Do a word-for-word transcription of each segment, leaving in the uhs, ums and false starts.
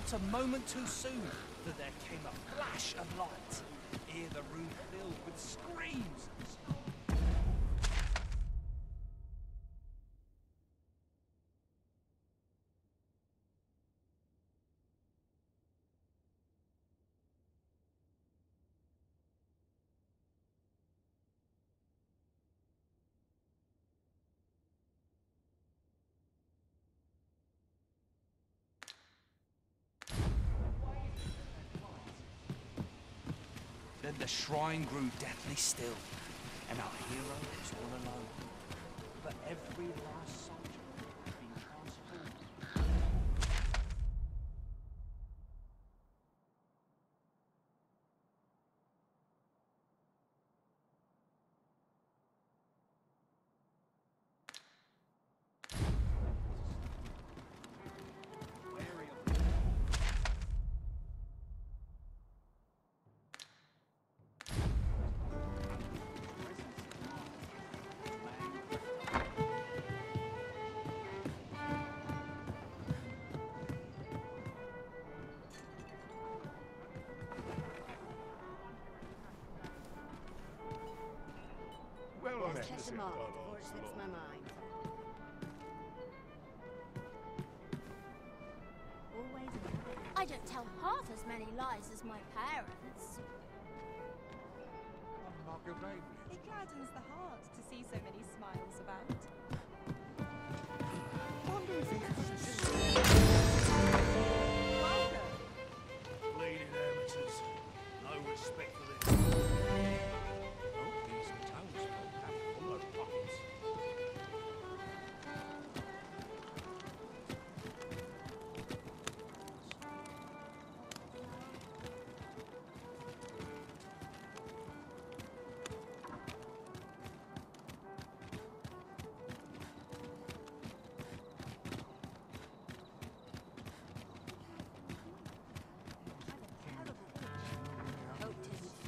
not a moment too soon, for there came a flash of light, ere the room filled with screams and snarls. Then the shrine grew deathly still, and our hero was all alone. But every last soldier had been transformed. Wary of the Well, Let's catch them all before it slips my mind. Always. I don't tell half as many lies as my parents. It gladdens the heart to see so many smiles about. Welcome. bleeding amateurs. No respect for this. Oh, these townsfolk have full of pockets. Coat tails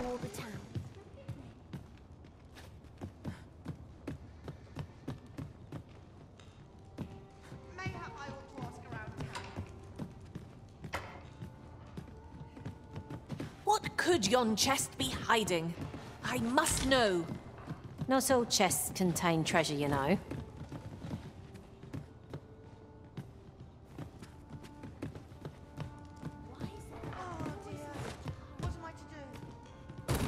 explore the town. Mayhap I ought to ask around town. What could yon chest be hiding? I must know. Not all chests contain treasure, you know. Oh dear. What am I to do?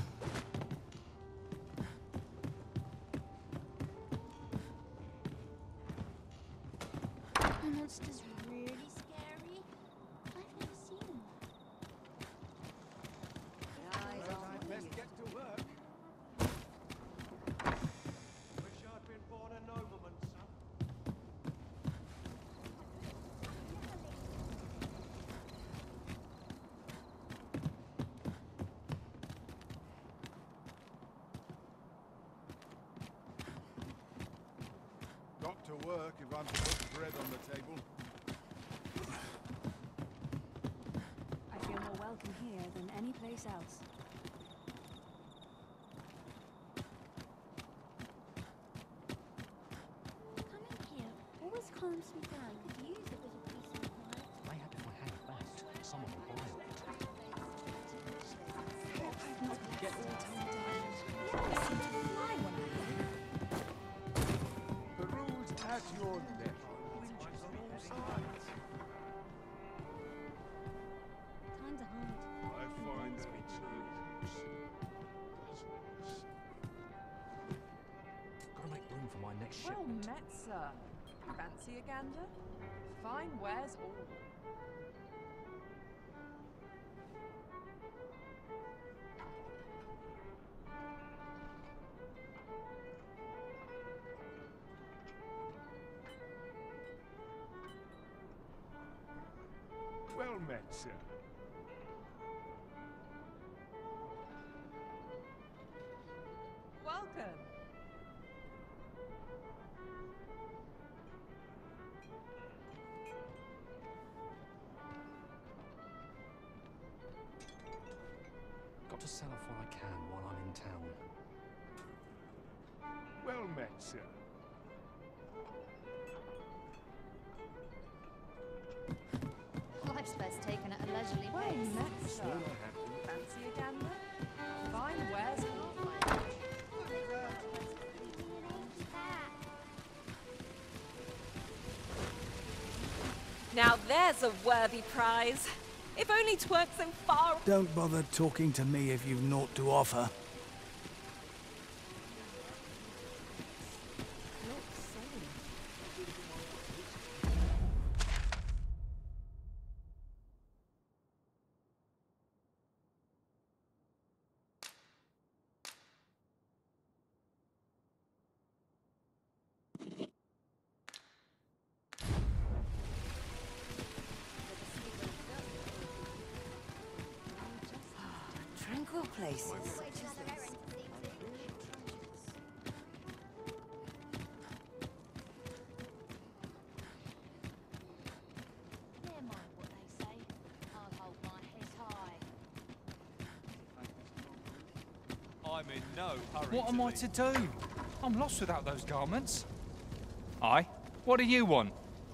The monster's really scary. I've never seen one. Best get to work. Wish I'd been born a nobleman, son. Got to work if I'm to put bread on the table. I feel more welcome here than any place else. Coming here always calms me down. Could use a bit of peace and quiet. Mayhap if I hang about, someone will buy it. Get all toned down. You seem to fly when I hear. The rules at your neck. Time to hide. I find it Gotta make room for my next Well shipment. met, sir. Fancy a gander? Fine wares all. well met, sir. Welcome. Got to sell off what I can while I'm in town. Well met, sir. Life's best taken at a leisurely Well pace. met, sir. Fancy a gander? Fine wares all. Now there's a worthy prize. If only 'twerk so far. Don't bother talking to me if you've naught to offer. Tranquil places. Never mind what they say. I'll hold my head high. I'm in no hurry. What am I to do? I'm lost without those garments. Aye? What do you want?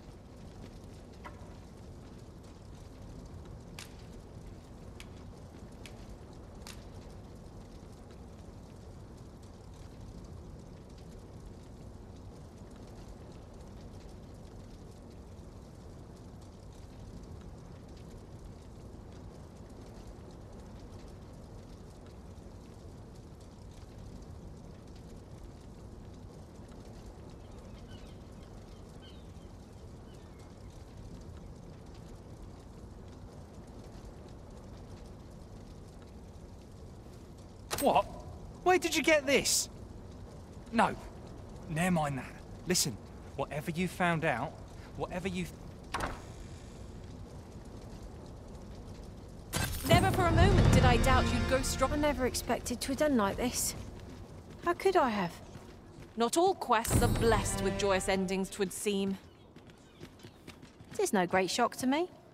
What? Where did you get this? No. Never mind that. Listen, whatever you found out, whatever you... Never for a moment did I doubt you'd go strong. I never expected to have done like this. How could I have? Not all quests are blessed with joyous endings, 'twould seem. It's no great shock to me.